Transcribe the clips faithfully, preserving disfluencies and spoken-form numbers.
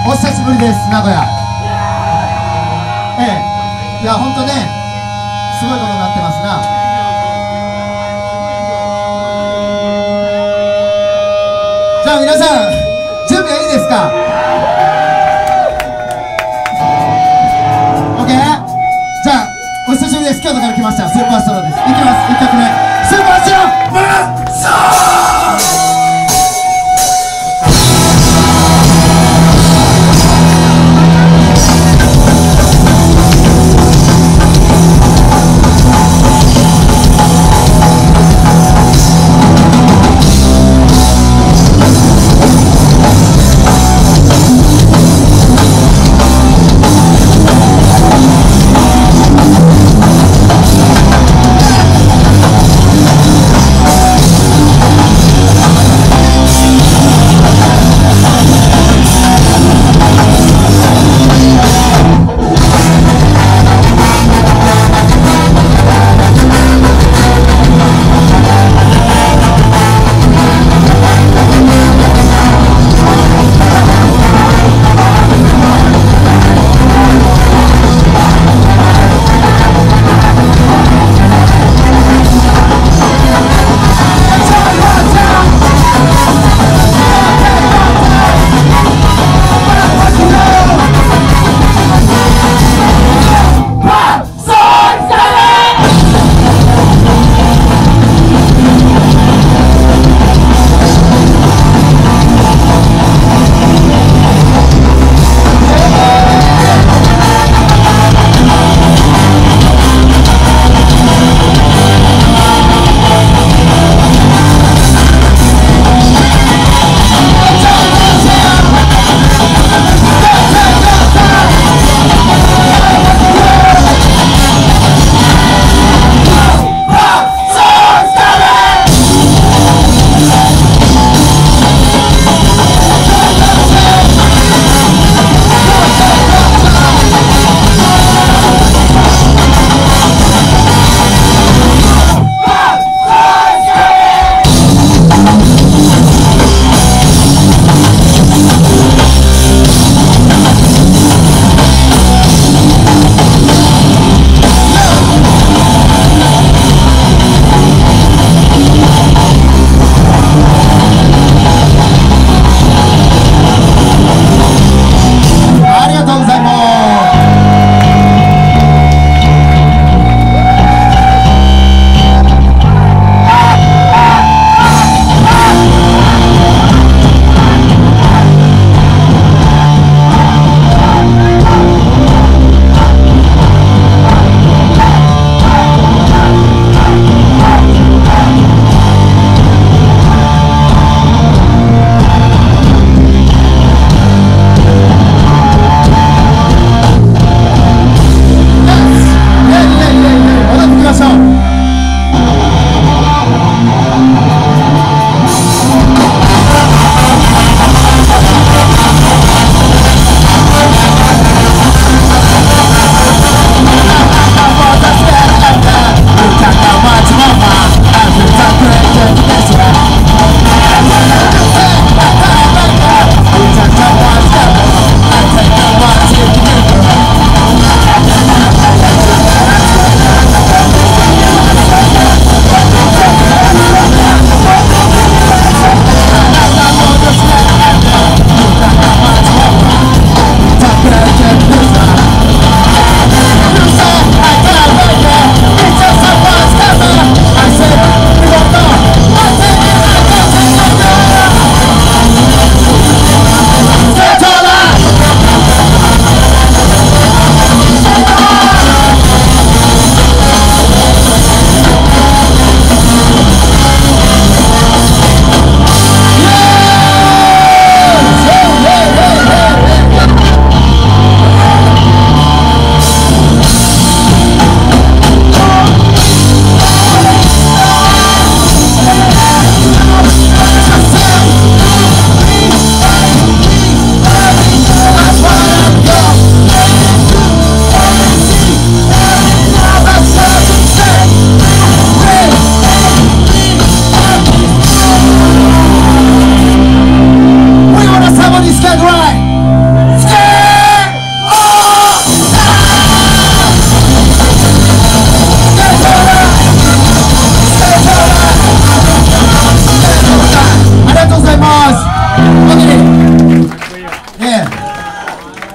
お久しぶりです、名古屋。ええ、いや、ほんとね、すごいことになってますな。じゃあ皆さん、準備はいいですか？ OK？ じゃあ、お久しぶりです。京都から来ました、スーパーストローです。いきます、いっきょくめ。スーパーストロー、ムーソー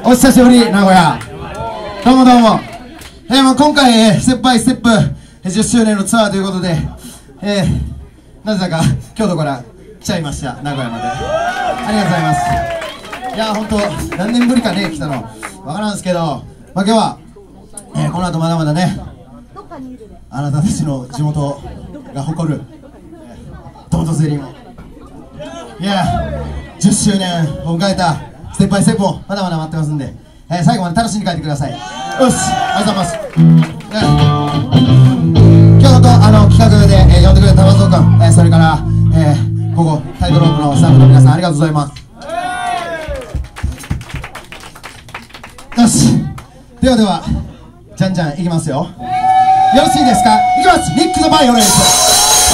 お久しぶり、名古屋。どうもどうも。えー、もう今回、えー、ステップバイステップえーじゅっしゅうねんのツアーということで、えー、なぜだか京都から来ちゃいました、名古屋まで。ありがとうございます。いやー、ほんと、何年ぶりかね、来たの。わからんですけど、まあ、今日は、えー、この後まだまだね、あなたたちの地元が誇る、えー、トマトゼリーも。いやー、じゅっしゅうねんを迎えたステップバイステップもまだまだ待ってますんで、えー、最後まで楽しんで帰ってください。よし、ありがとうございます。えー、今日とあの企画で、えー、呼んでくれた玉蔵君、えー、それから、えー、ここタイトロープのスタッフの皆さんありがとうございます。よし、ではではじゃんじゃんいきますよ。よろしいですか。いきます。ニック・ザ・バイオレンス。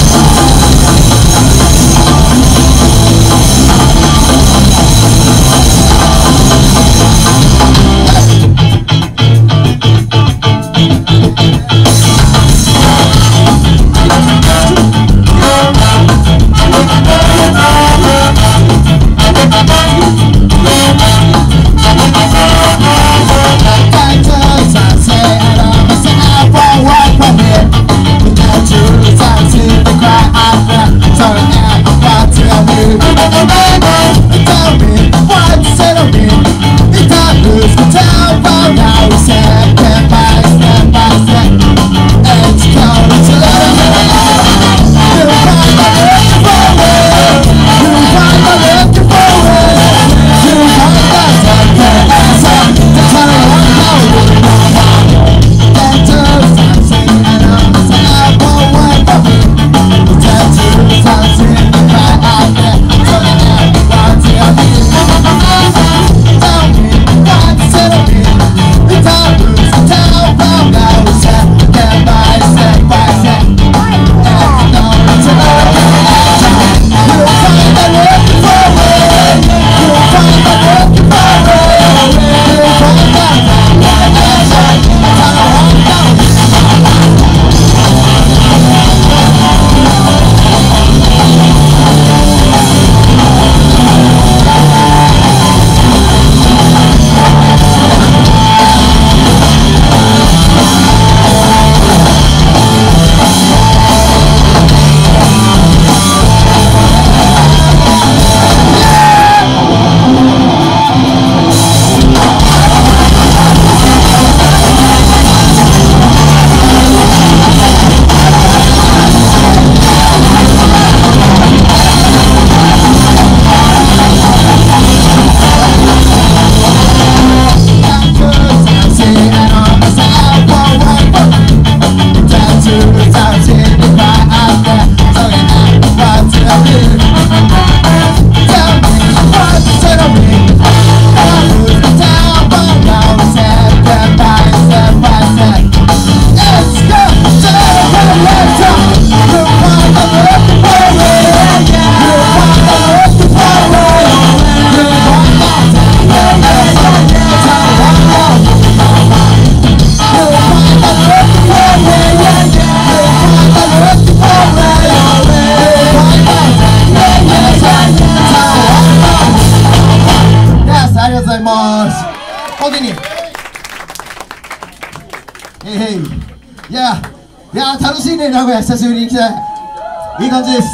いやいや楽しいね、名古屋久しぶりに来ていい感じです。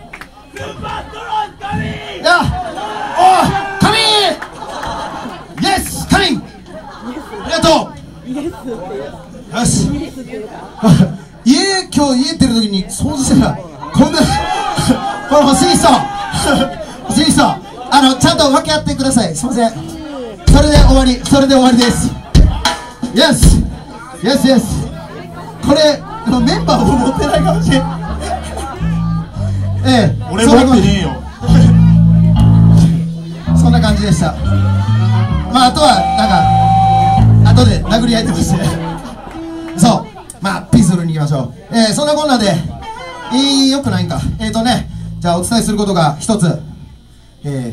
いやおいカミンイエスカミンありがとう。よし家今日家出るときに掃除したらこんなこれ欲しい人欲しい人あのちゃんと分け合ってください。すいません。それで終わりそれで終わりです。イエスイエスイエス。これメンバーを持ってないかもしれんええ俺持ってねえよそんな感じでした。まああとはなんか後で殴り合いてましてそうまあピースフルにいきましょう。えー、そんなこんなでいいよくないんか。えーとねじゃあお伝えすることが一つ。え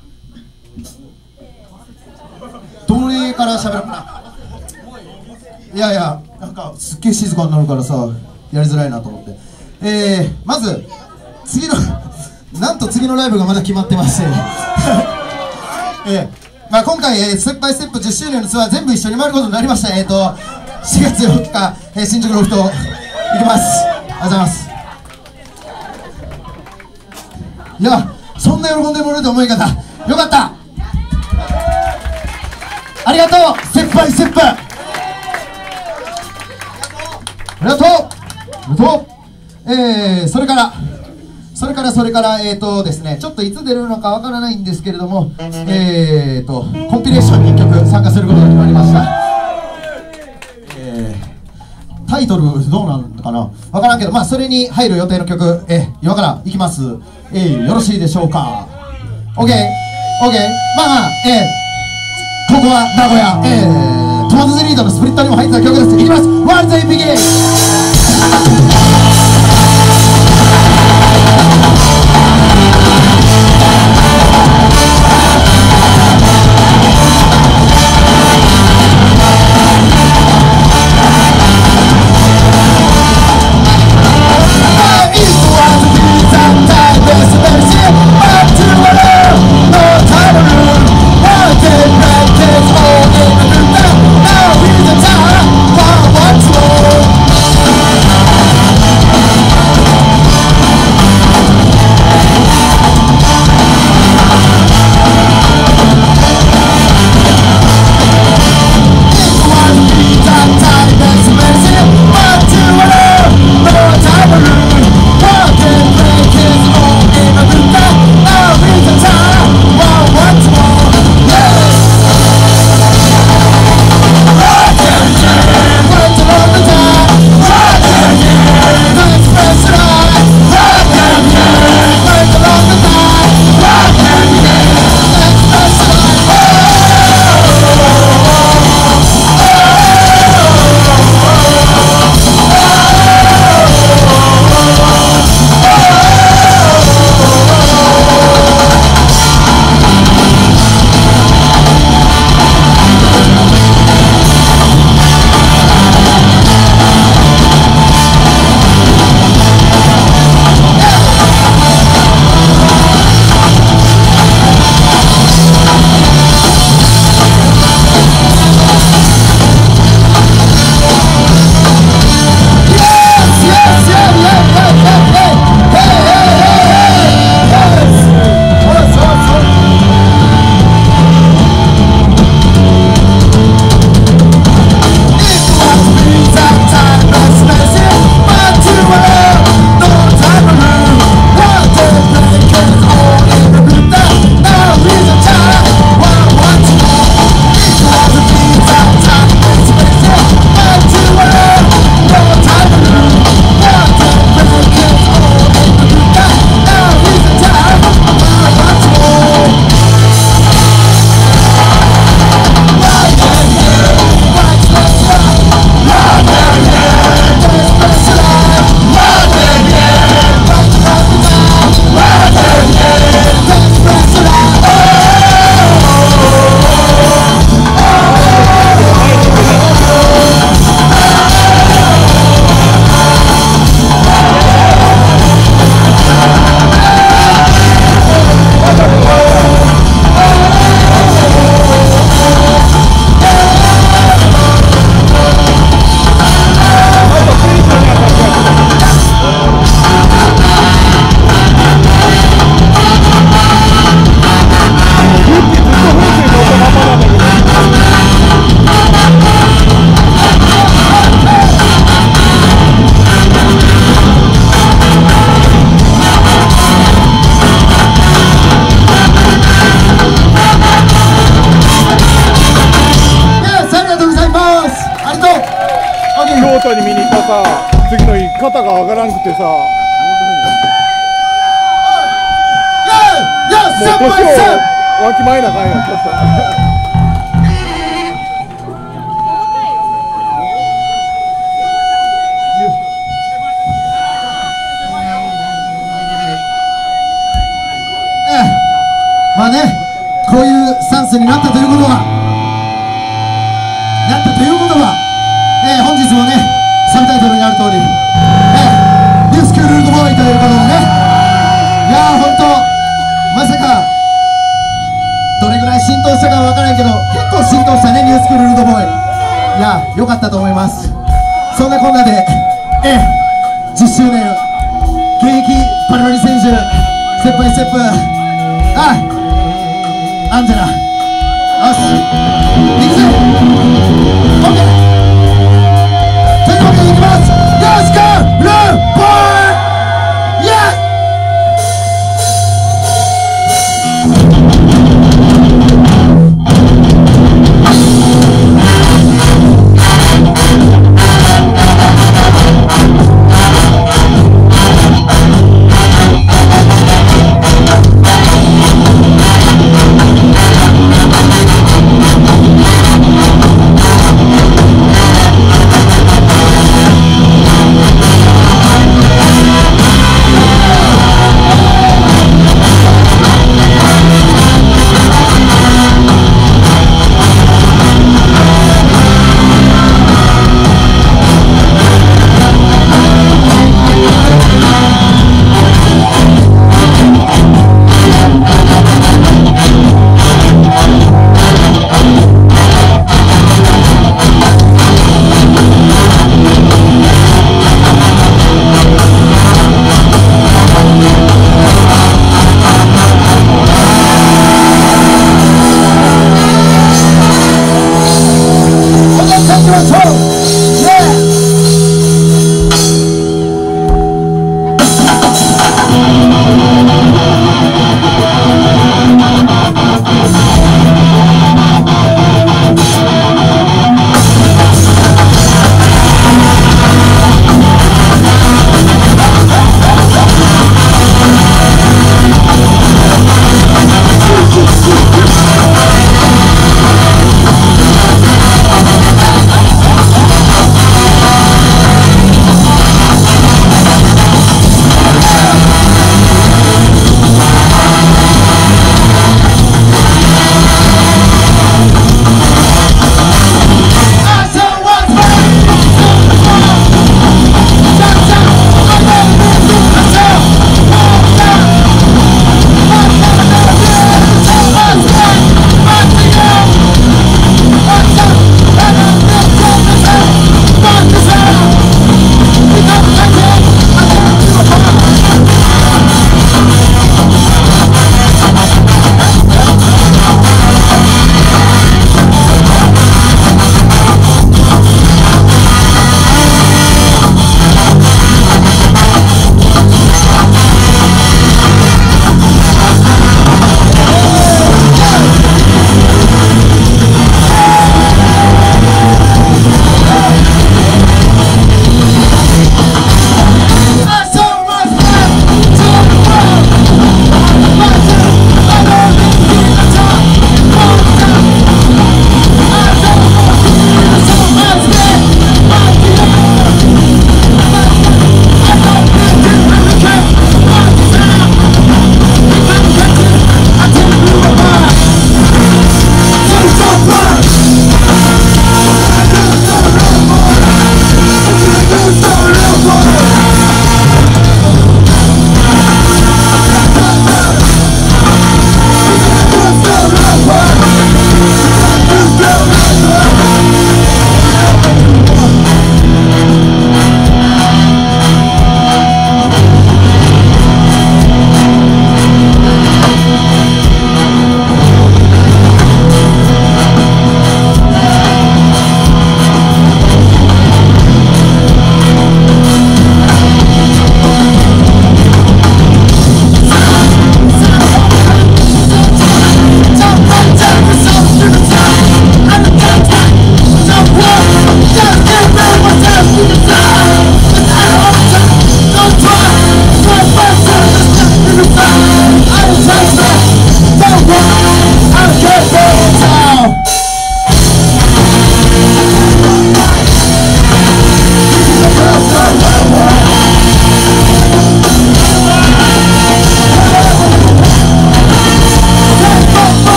ー、どれから喋ろうかな。いやいやなんかすっげえ静かになるからさやりづらいなと思って、えー、まず次のなんと次のライブがまだ決まってましてえー、 まあ、今回、えー、ステップバイステップじゅっしゅうねんのツアー全部一緒に回ることになりました。えっ、ー、としがつよっか、えー、新宿ロフト行きます。ありがとうございます。いや、そんな喜んでもらえると思い方よかった。ありがとうステップバイステップ、ありがとうありがとう。えー、それからそれからそれからえーとですね、ちょっといつ出るのかわからないんですけれども、えーとコンピレーションにいっきょく参加することが決まりました。えー、タイトルどうなのかなわからんけど、まあそれに入る予定の曲、えー、今からいきます。えー、よろしいでしょうか。 OK OK、 まあまあ、えー、ここは名古屋、えー、トマトゼリードのスプリットにも入ってた曲です。いきます。ワンゼイビギン。 京都に見に行ったさ、次の日肩が上がらなくてさ、もう年をわきまえなあかんやん、ちょっと。 まあね、こういうスタンスになったということはなったということは、えー、本日もね、サブタイトルにある通り、えー、ニュースクールルードボーイということでね、いやー本当まさかどれぐらい浸透したか分からからんけど結構浸透したね、ニュースクールルードボーイ。いや良かったと思います。そんなこんなでええじゅっしゅうねん現役パリパリ選手先輩ステップあアンジェラよし行くぜ OK というわけでいきます。よろしくルーボーイイエー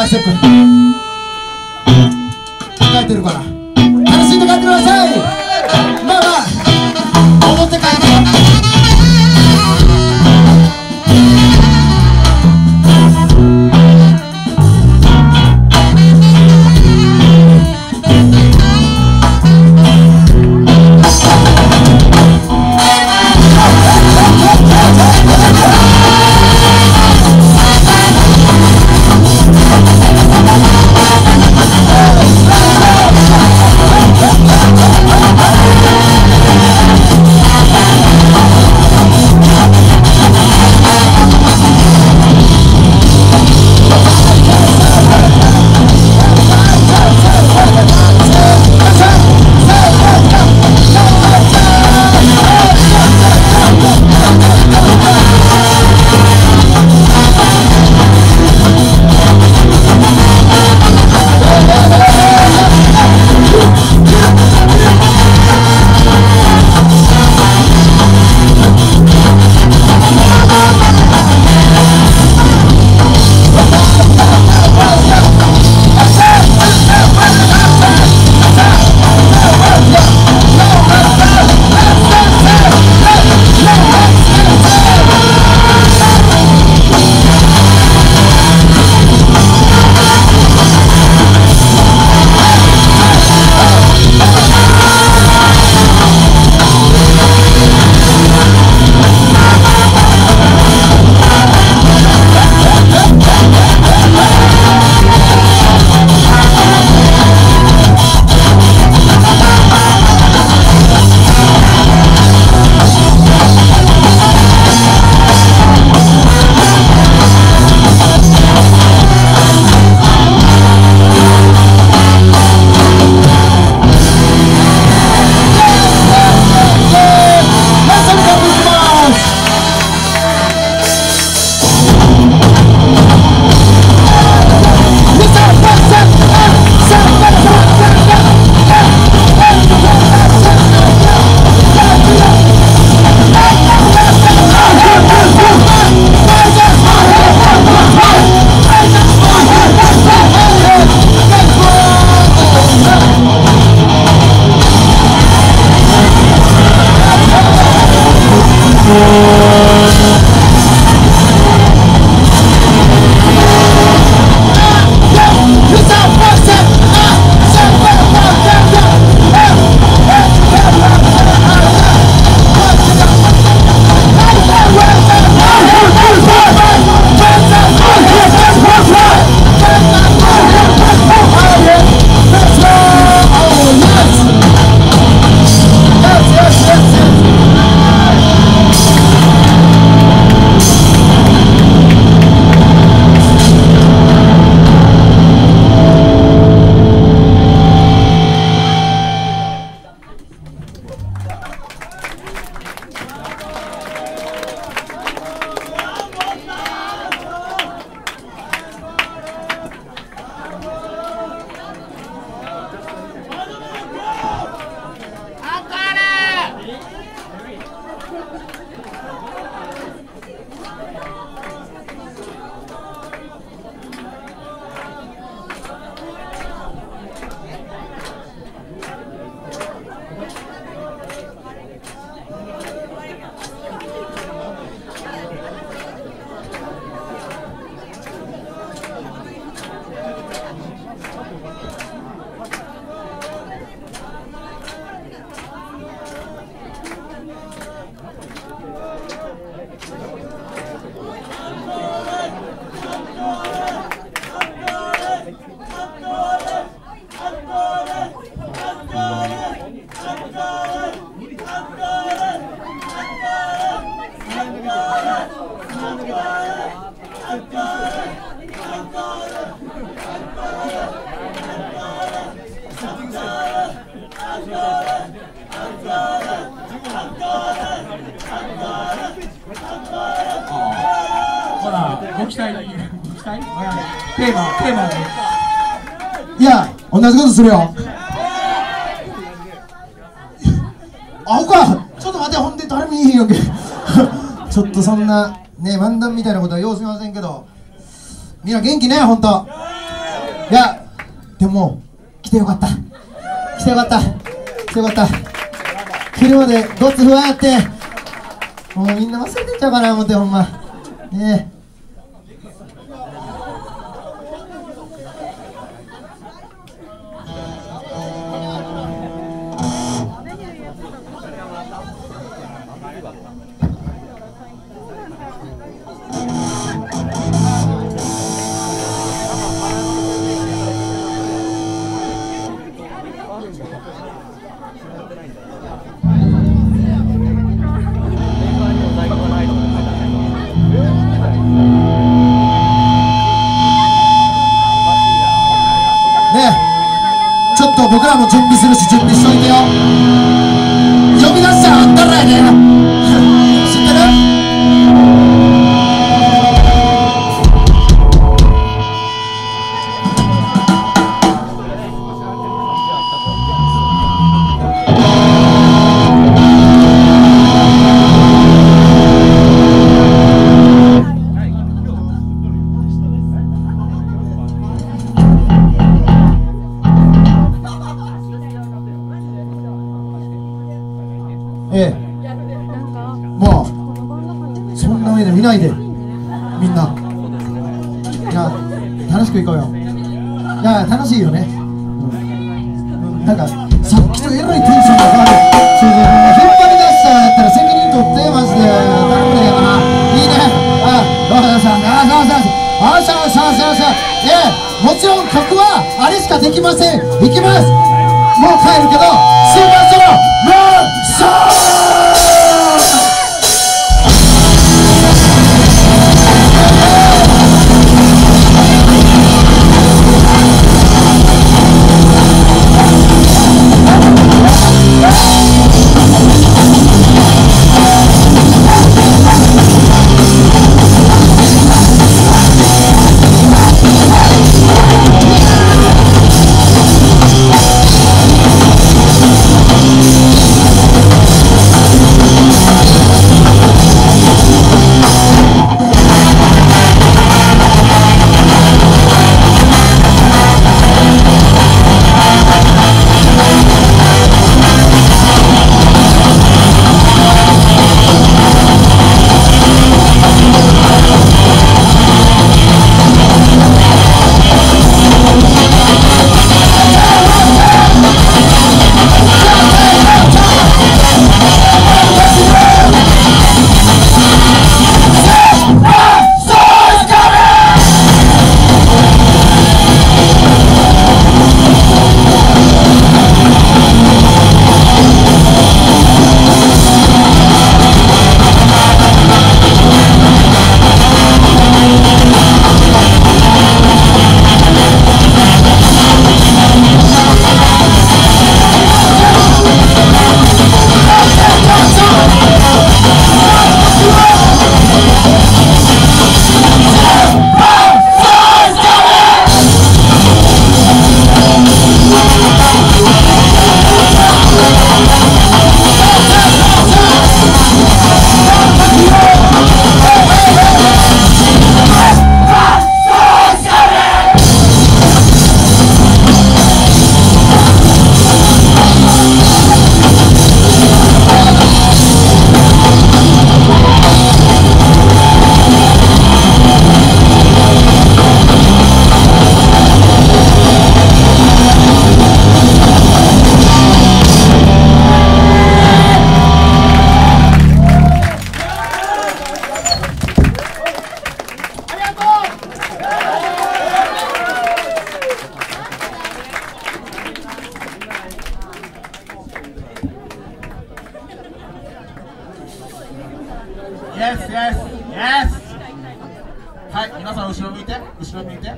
ステップ帰ってるから楽しんで帰ってください。まあまあ踊って帰ってほら、ご期待、ご期待、テーマ、テーマで。 いや、同じことするよ。あほか、ちょっと待って、ほんで誰もいいよけ。ちょっとそんなね、漫談みたいなことはようしませんけど、みんな元気ね、ほんと。 いやでも来てよかった来てよかった来てよかった来るまでごっつ不安やってもうみんな忘れてんちゃうかな思ってほんまねえ僕らも準備するし準備しといてよ呼び出しちゃあったらやね知ってるええ、もうそんな目で見ないでみんないや楽しくいこうよいや楽しいよね、うん、なんかさっきとえらいテンションが変わるそうそう引っ張り出したやったら責任取ってマジで頼むねえかないいねあそうそうそうあそうそうそうそうそうええもちろん曲はあれしかできませんいきますもう帰るけどスーパーソロムーンソー Yes, yes, yes. はい、皆さん後ろ向いて、後ろ向いて。イェイイェイイ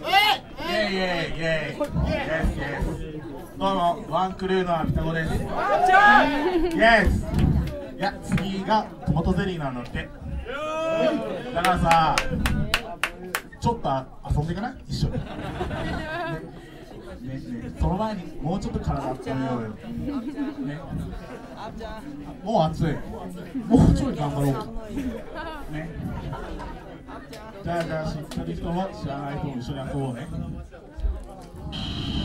ェイ。Yes, yes。どうも、ワンクルーのアピタゴです。Yes。いや、次がトマトゼリーなのって。だからさ、ちょっと遊んでいかない？一緒に。ねねね、その前にもうちょっと体温めようよ。ね。もう暑い。もうちょい頑張ろうか。ね。じゃあじゃあしっかり人も知らない人も一緒に遊ぼうね。 す。